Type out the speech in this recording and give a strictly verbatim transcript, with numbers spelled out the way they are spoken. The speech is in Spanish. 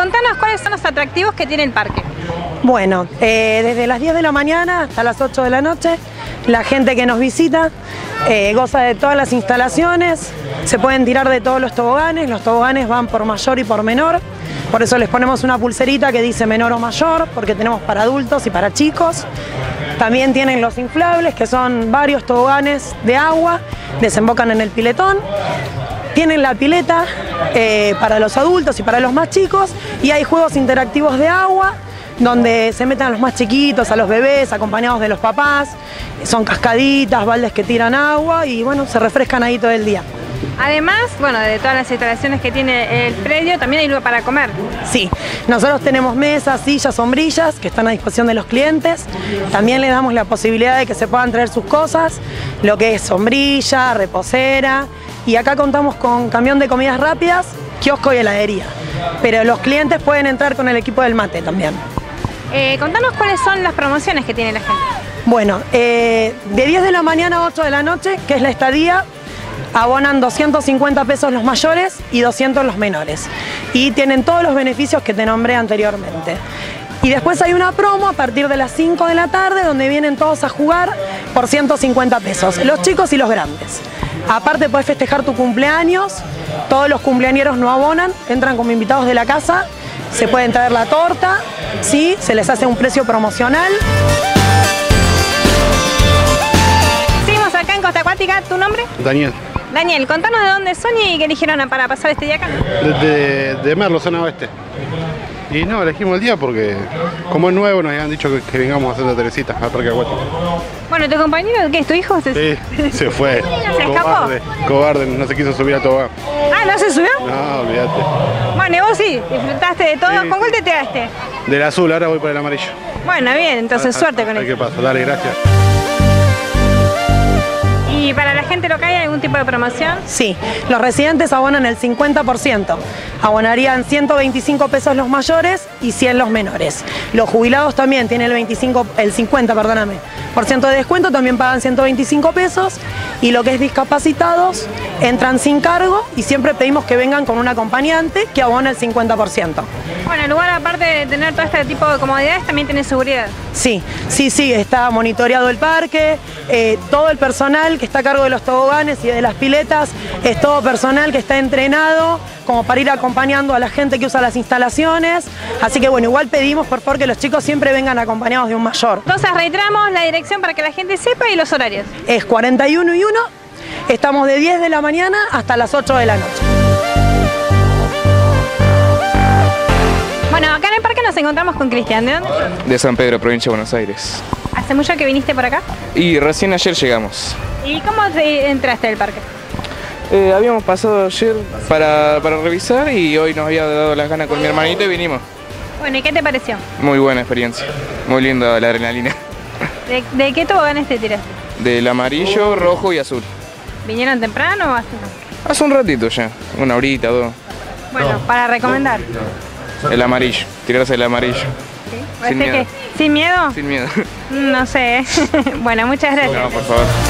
contanos cuáles son los atractivos que tiene el parque. Bueno, eh, desde las diez de la mañana hasta las ocho de la noche, la gente que nos visita eh, goza de todas las instalaciones, se pueden tirar de todos los toboganes, los toboganes van por mayor y por menor, por eso les ponemos una pulserita que dice menor o mayor, porque tenemos para adultos y para chicos. También tienen los inflables, que son varios toboganes de agua, desembocan en el piletón. Tienen la pileta eh, para los adultos y para los más chicos, y hay juegos interactivos de agua, donde se meten a los más chiquitos, a los bebés, acompañados de los papás. Son cascaditas, baldes que tiran agua y bueno, se refrescan ahí todo el día. Además, bueno, de todas las instalaciones que tiene el predio, también hay lugar para comer. Sí, nosotros tenemos mesas, sillas, sombrillas que están a disposición de los clientes. También les damos la posibilidad de que se puedan traer sus cosas, lo que es sombrilla, reposera. Y acá contamos con camión de comidas rápidas, kiosco y heladería. Pero los clientes pueden entrar con el equipo del mate también. Eh, contanos cuáles son las promociones que tiene la gente. Bueno, eh, de diez de la mañana a ocho de la noche, que es la estadía, abonan doscientos cincuenta pesos los mayores y doscientos los menores. Y tienen todos los beneficios que te nombré anteriormente. Y después hay una promo a partir de las cinco de la tarde donde vienen todos a jugar por ciento cincuenta pesos, los chicos y los grandes. Aparte puedes festejar tu cumpleaños, todos los cumpleañeros no abonan, entran como invitados de la casa, se pueden traer la torta, ¿sí? Se les hace un precio promocional. Seguimos acá en Costa Acuática, ¿tu nombre? Daniel. Daniel, contanos de dónde son y qué eligieron para pasar este día acá. De, de Merlo, zona oeste. Y no, elegimos el día porque como es nuevo nos habían dicho que, que vengamos a hacer la Teresita al parque acuático. Bueno, ¿tu compañero qué es tu hijo? Se... Sí, se fue. ¿Se escapó? Cobarde, cobarde, no se quiso subir a tobogán. Ah, ¿no se subió? No, olvídate. Bueno, y vos sí, disfrutaste de todo. Sí, ¿Con cuál sí. te tiraste? Del azul, ahora voy por el amarillo. Bueno, bien, entonces Ah, suerte ah, con ah, eso. ¿Qué pasa? Dale, gracias. ¿Y para la gente local hay algún tipo de promoción? Sí, los residentes abonan el cincuenta por ciento. Abonarían ciento veinticinco pesos los mayores y cien los menores. Los jubilados también tienen el, veinticinco, el cincuenta perdóname, por ciento de descuento, también pagan ciento veinticinco pesos. Y lo que es discapacitados, entran sin cargo y siempre pedimos que vengan con un acompañante que abona el cincuenta por ciento. Bueno, el lugar, aparte de tener todo este tipo de comodidades, también tiene seguridad. Sí, sí, sí, está monitoreado el parque, eh, todo el personal que está a cargo de los toboganes y de las piletas, es todo personal que está entrenado como para ir acompañando a la gente que usa las instalaciones, así que bueno, igual pedimos por favor que los chicos siempre vengan acompañados de un mayor. Entonces reiteramos la dirección para que la gente sepa y los horarios. Es cuarenta y uno y uno, estamos de diez de la mañana hasta las ocho de la noche. Bueno, acá en el parque nos encontramos con Cristian. ¿De dónde sos? De San Pedro, provincia de Buenos Aires. ¿Hace mucho que viniste por acá? Y recién ayer llegamos. ¿Y cómo te entraste al parque? Eh, habíamos pasado ayer para, para revisar y hoy nos había dado las ganas con mi hermanito y vinimos. Bueno, ¿y qué te pareció? Muy buena experiencia, muy linda la adrenalina. ¿De, de qué toboganes te tiraste? Del amarillo, rojo y azul. ¿Vinieron temprano o hace? Hace un ratito ya, una horita, dos. Bueno, para recomendar. El amarillo, tirarse el amarillo. ¿Sí? Sin miedo. Que, ¿Sin miedo? Sin miedo. No sé. Bueno, muchas gracias. No, por favor.